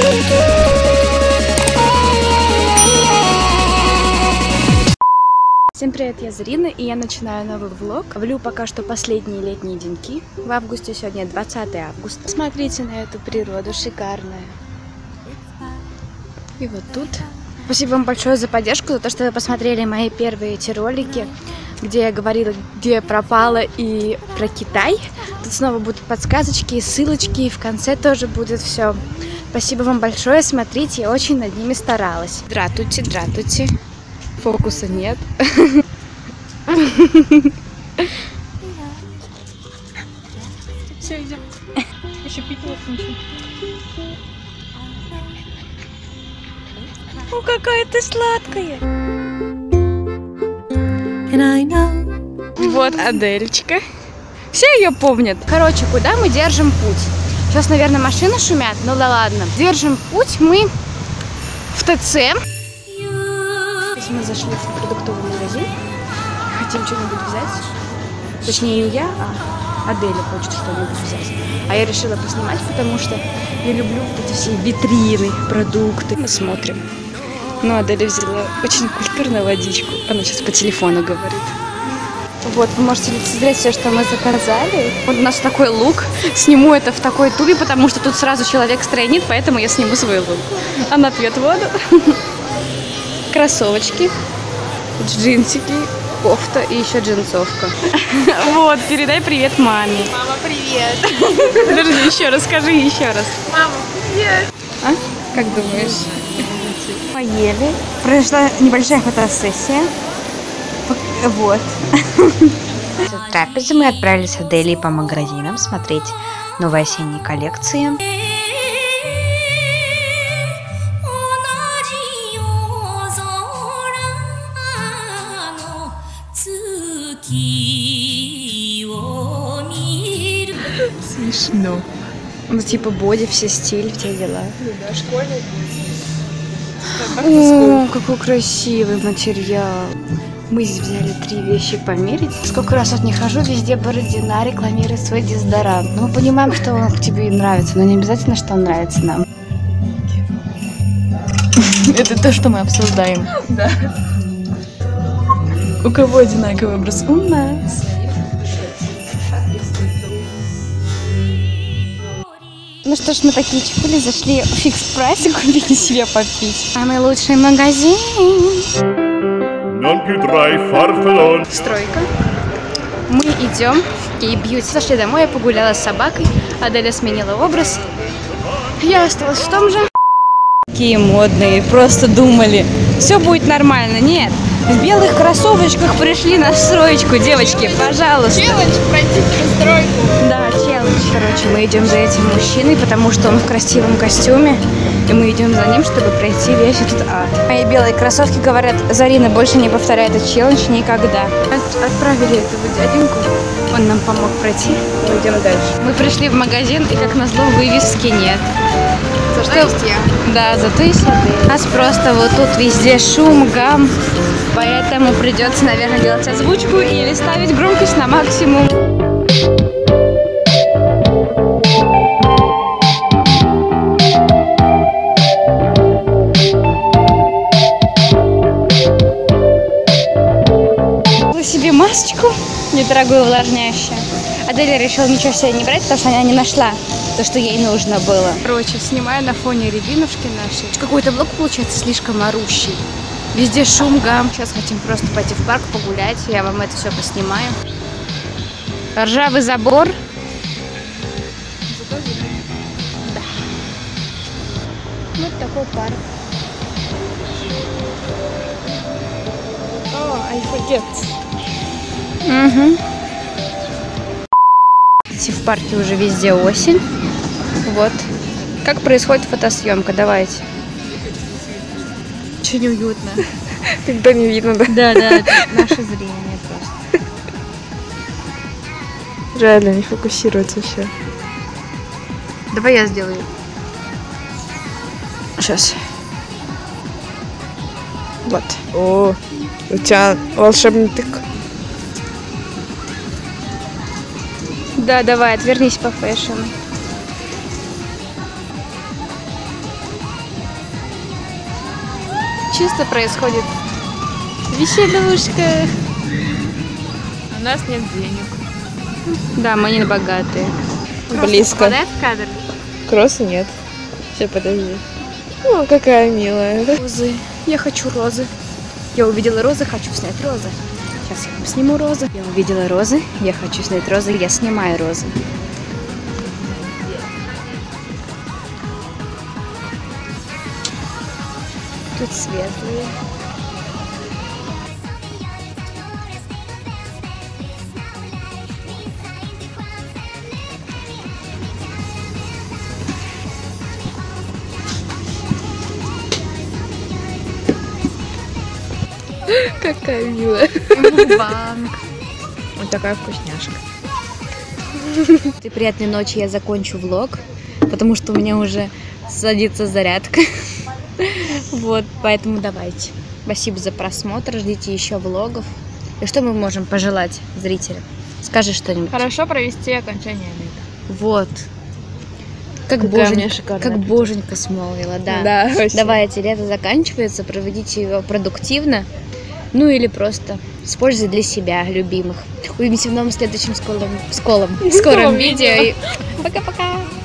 Всем привет, я Зарина, и я начинаю новый влог. Влю пока что последние летние деньки. В августе, сегодня 20 августа. Смотрите на эту природу, шикарная. И вот тут. Спасибо вам большое за поддержку, за то, что вы посмотрели мои первые эти ролики, где я говорила, где я пропала, и про Китай. Тут снова будут подсказочки, ссылочки, и в конце тоже будет все. Спасибо вам большое, смотрите, я очень над ними старалась. Дратуйте, дратуйте. Фокуса нет. Все, идем. Еще пить нет ничего. О, какая ты сладкая. Вот Адельчика. Все ее помнят. Короче, куда мы держим путь? Сейчас, наверное, машины шумят. Ну да ладно. Держим путь мы в ТЦ. Мы зашли в продуктовый магазин. Хотим что-нибудь взять. Точнее, не я, а Аделя хочет что-нибудь взять. А я решила поснимать, потому что я люблю вот эти все витрины, продукты. Мы смотрим. Ну, Аделя взяла очень культурную водичку. Она сейчас по телефону говорит. Вот, вы можете лицезреть все, что мы заказали. Вот у нас такой лук. Сниму это в такой тубе, потому что тут сразу человек стройнит, поэтому я сниму свой лук. Она пьет воду. Кроссовочки, джинсики, кофта и еще джинсовка. Вот, передай привет маме. Мама, привет. Подожди, еще раз, скажи еще раз. Мама, привет. А? Как думаешь? Поели. Прошла небольшая фотосессия. Вот. После трапезы мы отправились в Дели по магазинам смотреть новые осенние коллекции. Смешно. Ну, типа боди, все стиль, все дела. Да, школьник. О, какой красивый материал. Мы здесь взяли 3 вещи померить. Сколько раз от них хожу, везде Бородина рекламирует свой дезодорант. Но мы понимаем, что он тебе нравится, но не обязательно, что он нравится нам. Это то, что мы обсуждаем. Да. У кого одинаковый образ? У нас. Ну что ж, мы такие чекули, зашли в фикс-прайс и купили себе попить. Самый лучший магазин. Стройка. Мы идем в Кей-бьюти. Зашли домой, я погуляла с собакой. Аделя сменила образ. Я осталась в том же. Такие модные, просто думали, все будет нормально. Нет, в белых кроссовочках пришли на строечку, девочки, пожалуйста. Челлендж пройти через стройку. Да, челлендж. Короче, мы идем за этим мужчиной, потому что он в красивом костюме. И мы идем за ним, чтобы пройти весь этот ад. Мои белые кроссовки говорят: Зарина, больше не повторяй этот челлендж никогда. Отправили этого дяденьку. Он нам помог пройти. Мы идем дальше. Мы пришли в магазин, и как назло вывески нет. Зато есть я. Да, зато и сады. У нас просто вот тут везде шум, гам. Поэтому придется, наверное, делать озвучку или ставить громкость на максимум. Купила себе масочку недорогую, увлажняющую. Аделя решила ничего себе не брать, потому что она не нашла то, что ей нужно было. Короче, снимаю на фоне рябинушки нашей. Какой-то влог получается слишком орущий. Везде шум, гам. Сейчас хотим просто пойти в парк погулять. Я вам это все поснимаю. Ржавый забор. Да. Вот такой парк. I forget. Угу. В парке уже везде осень. Вот. Как происходит фотосъемка? Давайте. Очень уютно. Когда не видно, да? Да, это наше зрение просто. Реально не фокусируется вообще. Давай я сделаю. Сейчас. Вот. О, у тебя волшебный тык. Да, давай, отвернись по фэшну. чисто происходит веселушка. У нас нет денег. Да, мы не богатые. Близко. Попадает в кадр? Кросса нет. Сейчас, подожди. О, какая милая. Розы. Я хочу розы. Я увидела розы, хочу снять розы. Сейчас я вам сниму розы. Я увидела розы, я хочу снять розы, я снимаю розы. Тут светлые. Какая милая. Банк. Вот такая вкусняшка. Приятной ночи, я закончу влог, потому что у меня уже садится зарядка. Вот, поэтому давайте. Спасибо за просмотр, ждите еще влогов. И что мы можем пожелать зрителям? Скажи что-нибудь. Хорошо провести окончание лета. Вот. Как Какая у меня боженька, шикарная как пятая. боженька смолвила, да. Да, спасибо. Давайте, лето заканчивается, проведите его продуктивно. Ну или просто с пользой для себя, любимых. Увидимся в новом следующем скором видео. И пока-пока!